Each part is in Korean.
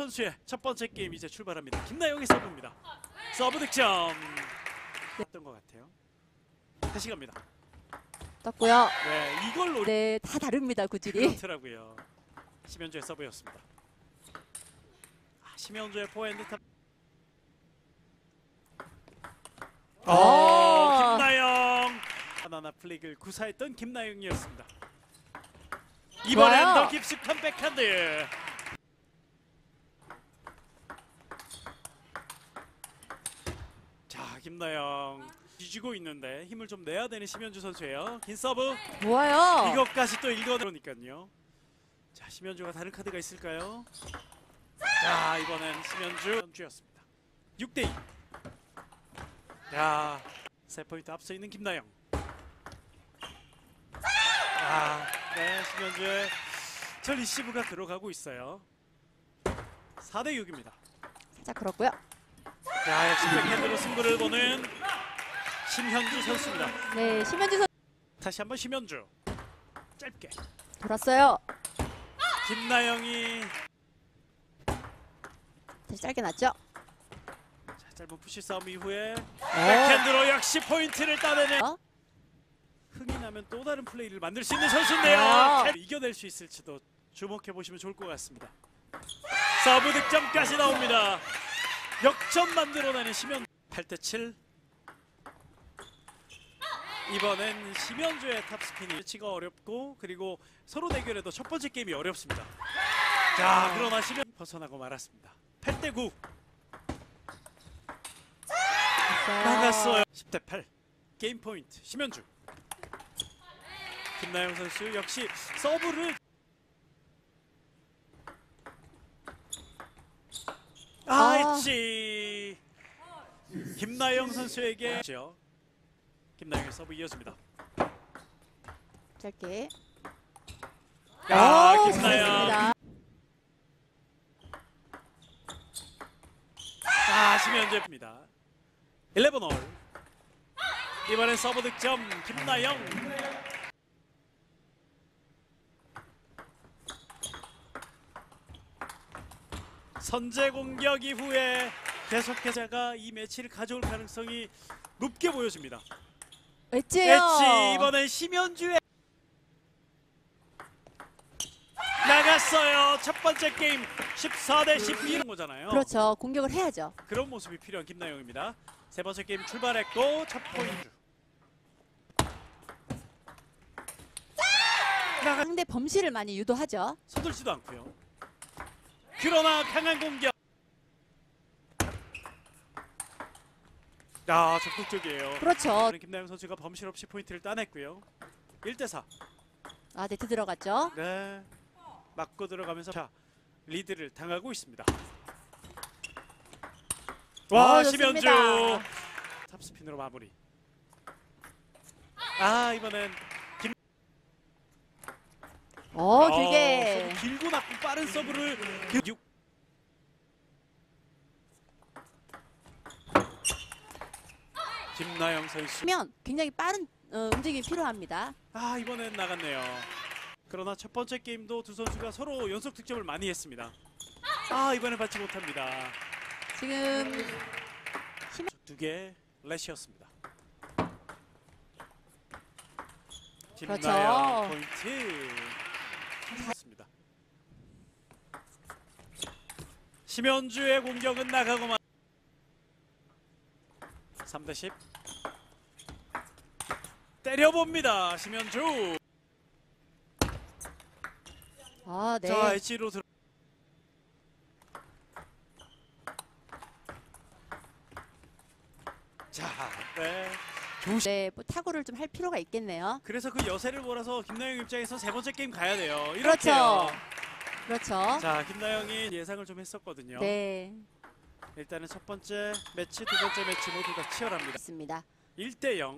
선수의 첫 번째 게임 이제 출발합니다. 김나영의 서브입니다. 서브 득점. 어떤 것 같아요? 다시 갑니다. 떴고요. 네, 이걸 노리. 네, 다 다릅니다, 구질이. 그렇더라고요. 심현주의 서브였습니다. 심현주의 포핸드 탑. 김나영. 바나나 플릭을 구사했던 김나영이었습니다. 이번엔 좋아요. 더 깊숙한 백핸드. 자, 김나영 뒤지고 있는데 힘을 좀 내야 되는 심현주 선수예요. 긴 서브. 좋아요. 이것까지 또 읽어내니까요. 자, 심현주가 다른 카드가 있을까요? 자, 이번엔 심현주였습니다. 6대2. 자, 3포인트 앞서 있는 김나영. 네, 심현주의 저 리시브가 들어가고 있어요. 4대6입니다. 살짝 그렇고요. 자, 역시 백핸드로 승부를 보는 심현주 선수입니다. 네, 심현주 선수 다시 한번 심현주. 짧게. 돌았어요. 김나영이 다시 짧게 났죠. 자, 짧은 푸시 싸움 이후에 백핸드로 역시 포인트를 따내는. 흥이 나면 또 다른 플레이를 만들 수 있는 선수인데요. 이겨낼 수 있을지도 주목해 보시면 좋을 것 같습니다. 서브 득점까지 나옵니다. 역전 만들어내는 심현. 8대7. 이번엔 심현주의 탑스핀이 치가 어렵고 그리고 서로 대결에도 첫 번째 게임이 어렵습니다. 자, 그러나 심현 벗어나고 말았습니다. 8대9. 나갔어요. 10대8. 게임 포인트 심현주. 김나영 선수 역시 서브를 했지. 김나영 선수에게 김나영의 서브 이어집니다. 짧게. 김나영. 심현주입니다. 11홀. 이번엔 서브 득점 김나영. 선제 공격 이후에 계속해서 이 매치를 가져올 가능성이 높게 보여집니다. 엣지요. 엣지. 이번엔 심현주의 나갔어요. 첫 번째 게임 14대12 거잖아요. 그렇죠. 공격을 해야죠. 그런 모습이 필요한 김나영입니다. 세 번째 게임 출발했고 첫 포인트. 상대 범실을 많이 유도하죠. 서둘지도 않고요. 그러나 강한 공격. 적극적이에요. 그렇죠. 김나영 선수가 범실 없이 포인트를 따냈고요. 1대4. 네트 들어갔죠. 네. 맞고 들어가면서 자, 리드를 당하고 있습니다. 심현주. 탑스핀으로 마무리. 이번엔 길게. 서브 길고 낮고 빠른 서브를 6. 김나영 선수. 면 굉장히 빠른 움직임이 필요합니다. 이번엔 나갔네요. 그러나 첫 번째 게임도 두 선수가 서로 연속 득점을 많이 했습니다. 이번엔 받지 못합니다. 지금 두 개 렛이었습니다. 그렇죠. 김나영 포인트. 맞습니다. 심현주의 공격은 나가고만 3대10. 때려봅니다. 심현주. 네. 자, 엣지로 들어. 네, 뭐 타구를 좀 할 필요가 있겠네요. 그래서 그 여세를 몰아서 김나영 입장에서 세 번째 게임 가야 돼요. 그렇죠. 그렇죠. 자, 김나영이 예상을 좀 했었거든요. 네. 일단은 첫 번째 매치, 두 번째 매치 모두 다 치열합니다. 맞습니다. 1대0.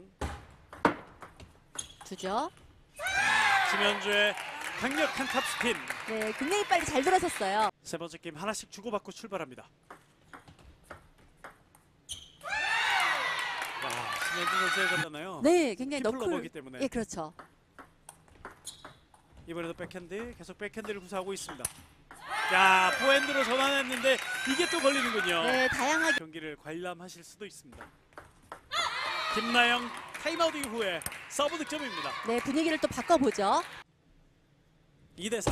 두죠. 심현주의 강력한 탑스핀. 네, 굉장히 빨리 잘 돌아섰어요. 세 번째 게임 하나씩 주고받고 출발합니다. 심현주 선수의 거잖아요. 네, 굉장히 키플러버기 때문에. 예, 그렇죠. 이번에도 백핸드, 계속 백핸드를 구사하고 있습니다. 자, 포핸드로 전환했는데 이게 또 걸리는군요. 네, 다양하게. 경기를 관람하실 수도 있습니다. 김나영 타임아웃 이후에 서브 득점입니다. 네, 분위기를 또 바꿔보죠. 2대4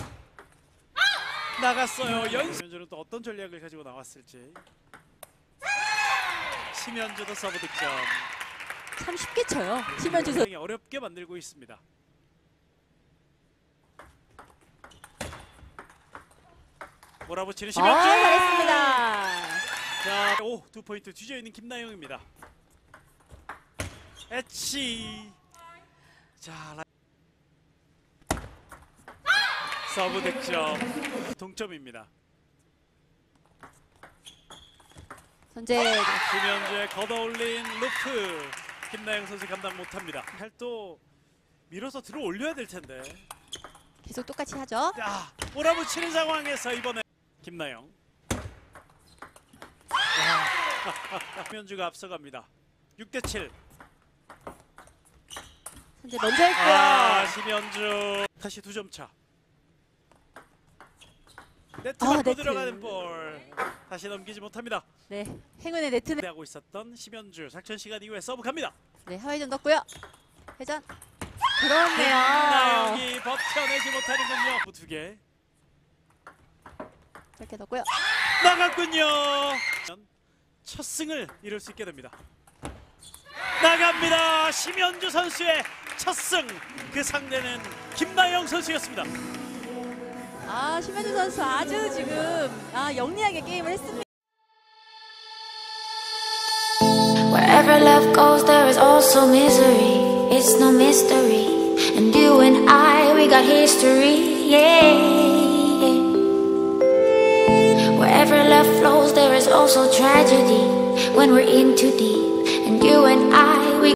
나갔어요. 연수는 또 어떤 전략을 가지고 나왔을지. 심현주도 서브 득점. 참 쉽게 쳐요. 심현주 선수. 굉장히 어렵게 만들고 있습니다. 몰아붙이는 심현주. 잘했습니다. 자, 2포인트 뒤져 있는 김나영입니다. 에치. 자, 서브 득점. 동점입니다. 선제. 김현주의 걷어올린 루프. 김나영 선수 감당 못합니다. 팔도 밀어서 들어 올려야 될 텐데. 계속 똑같이 하죠. 자, 몰아붙이는 상황에서 이번에 김나영. 김현주가 앞서갑니다. 6대7. 선제 먼저 했고요. 심현주 다시 2점 차. 네트 맞고 네트. 들어가는 볼. 다시 넘기지 못합니다. 네, 행운의 네트네. 하고 있었던 심현주 작전 시간 이후에 서브 갑니다. 네, 하회전 넣고요. 회전. 그렇네요. 김나영이 버텨내지 못하는군요. 2개 짧게 넣고요. 나갔군요. 첫 승을 이룰 수 있게 됩니다. 나갑니다. 심현주 선수의 첫 승. 그 상대는 김나영 선수였습니다. 심현주 선수 아주 지금 영리하게 게임을 했습니다. Wherever love goes, there is also misery. It's no mystery. And you and I, we got history. Yeah. Wherever love flows, there is also tragedy. When we're in too deep. And you and I.